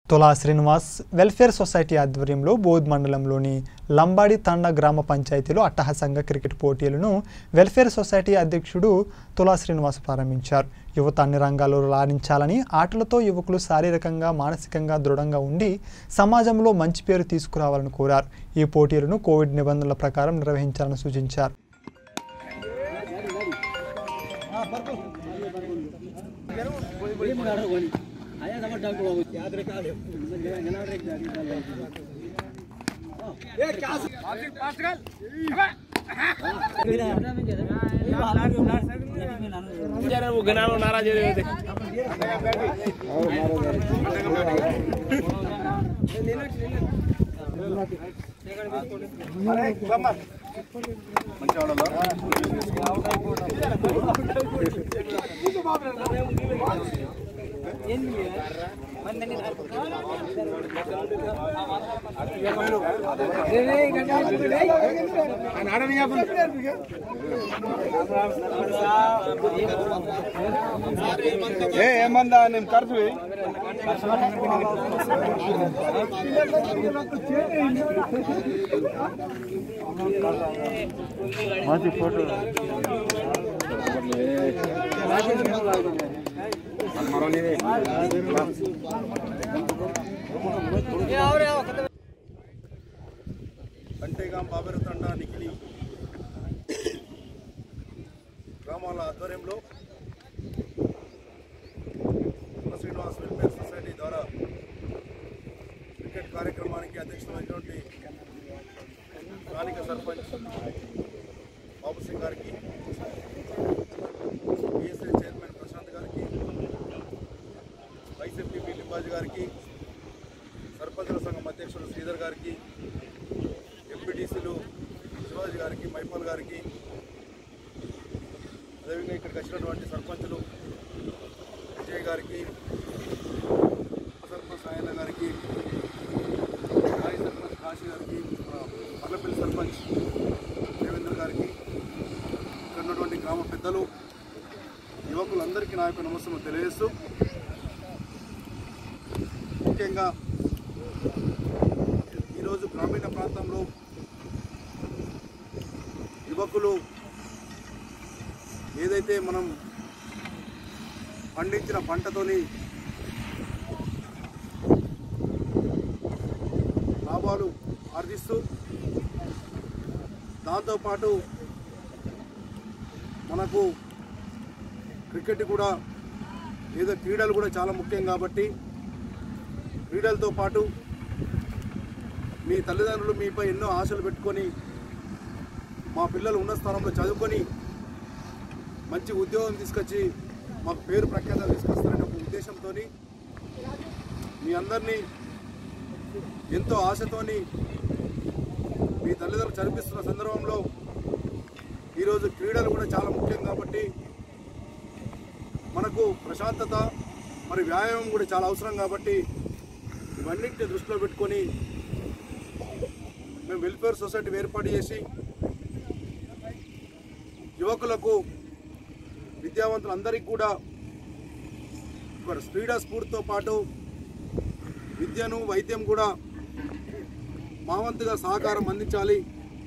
తొలా Srinivas welfare society ఆధ్వర్యంలో బోధ్ మండలంలోని లంబాడి తండా గ్రామ పంచాయతీలో అట్టహాసంగా క్రికెట్ పోటీలను వెల్ఫేర్ సొసైటీ అధ్యక్షుడు తొలా శ్రీనివాస్ ప్రారంభించారు. యువత అన్ని రంగాల్లో రాణించాలని, ఆటలతో యువకులు శారీరకంగా మానసికంగా దృఢంగా ఉండి సమాజంలో మంచి పేరు తీసుకురావాలని కోరారు. ఈ పోటీలను కోవిడ్ నిబంధనల ప్రకారం నిర్వహించాలని సూచించారు. आया समझ डॉक्टर बाबू याद रखा ले जना रे ये क्या फास्ट कर जरा वो गना नाराज हो थे ఏమందా నేను ఖర్చు మంచి ఫోటో కంటేగాం బాబెరతండ నిఖిలి గ్రామాల ఆధ్వర్యంలో శ్రీనివాస్ వెల్ఫేర్ సొసైటీ ద్వారా క్రికెట్ కార్యక్రమానికి అధ్యక్షులైనటువంటి స్థానిక సర్పంచ్ బాబు సింగ్ గారికి, పిఎస్ఏ చైర్మన్ ప్రశాంత్ గారికి, వైస్ ఎంపీ లింబాజీ గారికి, సర్పంచుల సంఘం అధ్యక్షుడు శ్రీధర్ గారికి, ఎంపీటీసీలు శివాజీ గారికి, మైపాల్ గారికి, అదేవిధంగా ఇక్కడికి వచ్చినటువంటి సర్పంచులు విజయ్ గారికి, సర్పంచ్ సాయన్న గారికి, మాజీ సర్పంచ్ కాశీ గారికి, పల్లపల్లి సర్పంచ్ దేవేంద్ర గారికి, ఇక్కడ ఉన్నటువంటి గ్రామ పెద్దలు, యువకులందరికీ నా యొక్క నమస్కారం తెలియజేస్తూ, ముఖ్యంగా ఈరోజు గ్రామీణ ప్రాంతంలో యువకులు ఏదైతే మనం పండించిన పంటతోని లాభాలు ఆర్జిస్తూ, దాంతోపాటు మనకు క్రికెట్ కూడా ఏదో క్రీడలు కూడా చాలా ముఖ్యం కాబట్టి క్రీడలతో పాటు మీ తల్లిదండ్రులు మీపై ఎన్నో ఆశలు పెట్టుకొని మా పిల్లలు ఉన్న స్థానంలో చదువుకొని మంచి ఉద్యోగం తీసుకొచ్చి మాకు పేరు ప్రఖ్యాతలు తీసుకొస్తారనే ఒక ఉద్దేశంతో మీ అందరినీ ఎంతో ఆశతోని మీ తల్లిదండ్రులు చదివిస్తున్న సందర్భంలో ఈరోజు క్రీడలు కూడా చాలా ముఖ్యం కాబట్టి మనకు ప్రశాంతత మరి వ్యాయామం కూడా చాలా అవసరం కాబట్టి ఇవన్నింటినీ దృష్టిలో పెట్టుకొని మేము వెల్ఫేర్ సొసైటీ ఏర్పాటు చేసి యువకులకు, విద్యావంతులందరికీ కూడా క్రీడా స్ఫూర్తితో పాటు విద్యను, వైద్యం కూడా మా వంతుగా సహకారం అందించాలి.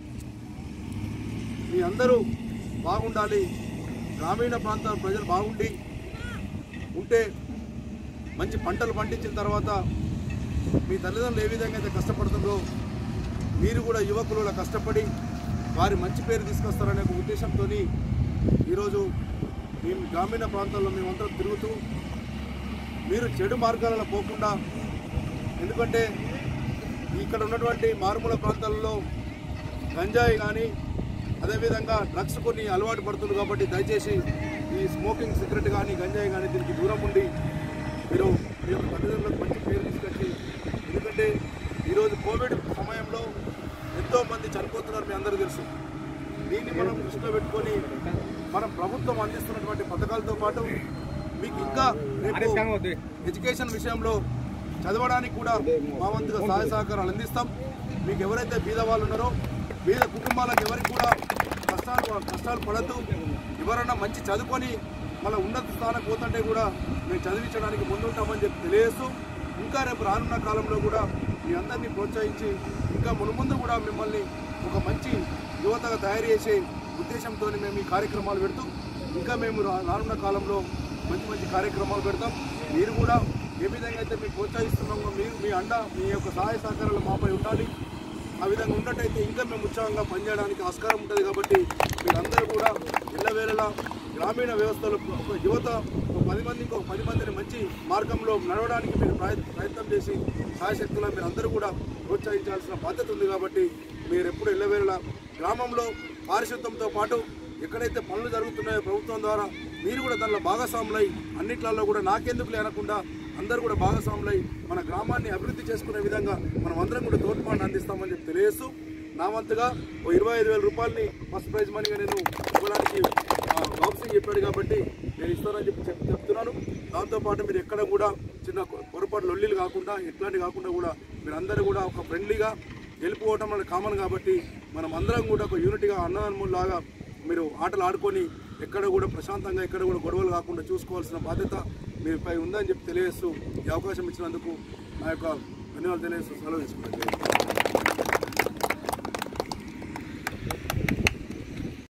మీ అందరూ బాగుండాలి, గ్రామీణ ప్రాంతాల ప్రజలు బాగుండి ఉంటే మంచి పంటలు పండించిన తర్వాత మీ తల్లిదండ్రులు ఏ విధంగా అయితే కష్టపడుతుందో మీరు కూడా యువకులు కష్టపడి వారి మంచి పేరు తీసుకొస్తారనే ఒక ఉద్దేశంతో ఈరోజు మేము గ్రామీణ ప్రాంతాల్లో మేమందరం తిరుగుతూ మీరు చెడు మార్గాలలో పోకుండా, ఎందుకంటే ఇక్కడ ఉన్నటువంటి మారుమూల ప్రాంతాలలో గంజాయి కానీ అదేవిధంగా డ్రగ్స్ కొన్ని అలవాటు పడుతుంది కాబట్టి దయచేసి ఈ స్మోకింగ్, సిగరెట్ కానీ గంజాయి కానీ దీనికి దూరం ఉండి మీరు మీ యొక్క తల్లిదండ్రులకు మంచి పేరు తీసుకొచ్చి, ఎందుకంటే ఈరోజు కోవిడ్ సమయంలో ఎంతోమంది చనిపోతున్నారు, మీ అందరూ తెలుసు. దీన్ని మనం దృష్టిలో పెట్టుకొని మనం ప్రభుత్వం అందిస్తున్నటువంటి పథకాలతో పాటు మీకు ఇంకా ఎడ్యుకేషన్ విషయంలో చదవడానికి కూడా మా వంతుగా సహాయ సహకారాలు అందిస్తాం. మీకు ఎవరైతే బీద వాళ్ళు ఉన్నారో బీద కుటుంబాలకు ఎవరికి కూడా కష్టాలు పడద్దు, ఎవరన్నా మంచి చదువుకొని మన ఉన్నత స్థానం పోతుంటే కూడా మేము చదివించడానికి ముందుంటామని చెప్పి తెలియజేస్తూ ఇంకా రేపు రానున్న కాలంలో కూడా మీ అందరినీ ప్రోత్సహించి ఇంకా మునుముందు కూడా మిమ్మల్ని ఒక మంచి యువతగా తయారు చేసే ఉద్దేశంతో మేము ఈ కార్యక్రమాలు పెడుతూ ఇంకా మేము రానున్న కాలంలో మంచి మంచి కార్యక్రమాలు పెడతాం. మీరు కూడా ఏ విధంగా అయితే మేము ప్రోత్సహిస్తున్నామో మీరు మీ అండ మీ యొక్క సహాయ సహకారాలు మాపై ఉండాలి. ఆ విధంగా ఉన్నట్టయితే ఇంకా మేము ఉత్సాహంగా పనిచేయడానికి ఆస్కారం ఉంటుంది. కాబట్టి మీరందరూ కూడా ఎల్లవేళలా గ్రామీణ వ్యవస్థలో ఒక యువత ఒక 10 మందికి ఒక 10 మందిని మంచి మార్గంలో నడవడానికి మీరు ప్రయత్నం చేసి సాయశక్తులా మీరు అందరూ కూడా ప్రోత్సహించాల్సిన బాధ్యత ఉంది. కాబట్టి మీరు ఎప్పుడు ఎల్లవేళలా గ్రామంలో పారిశుద్ధ్యంతో పాటు ఎక్కడైతే పనులు జరుగుతున్నాయో ప్రభుత్వం ద్వారా మీరు కూడా దానిలో భాగస్వాములై అన్నిట్లలో కూడా నాకెందుకు లేనకుండా అందరూ కూడా భాగస్వాములై మన గ్రామాన్ని అభివృద్ధి చేసుకునే విధంగా మనం అందరం కూడా తోడ్పాటును అందిస్తామని చెప్పి తెలియజేస్తూ నా వంతుగా ఓ 25,000 రూపాయలని ఫస్ట్ ప్రైజ్ మనీగా నేను ఇవ్వడానికి బాబుసింగ్ చెప్పాడు కాబట్టి నేను ఇస్తానని చెప్పి చెప్తున్నాను. దాంతోపాటు మీరు ఎక్కడ కూడా చిన్న పొరపాటు లొల్లీలు కాకుండా ఇట్లాంటివి కాకుండా కూడా మీరు అందరూ కూడా ఒక ఫ్రెండ్లీగా గెలుపుకోవటం అనేది కామన్ కాబట్టి మనం అందరం కూడా ఒక యూనిటీగా అన్నదమ్ముల్లాగా మీరు ఆటలు ఆడుకొని ఎక్కడ కూడా ప్రశాంతంగా ఎక్కడ కూడా గొడవలు కాకుండా చూసుకోవాల్సిన బాధ్యత మీపై ఉందని చెప్పి తెలియజేస్తూ ఈ అవకాశం ఇచ్చినందుకు నా యొక్క ధన్యవాదాలు తెలియజేస్తూ సెలవు తీసుకుంటాను.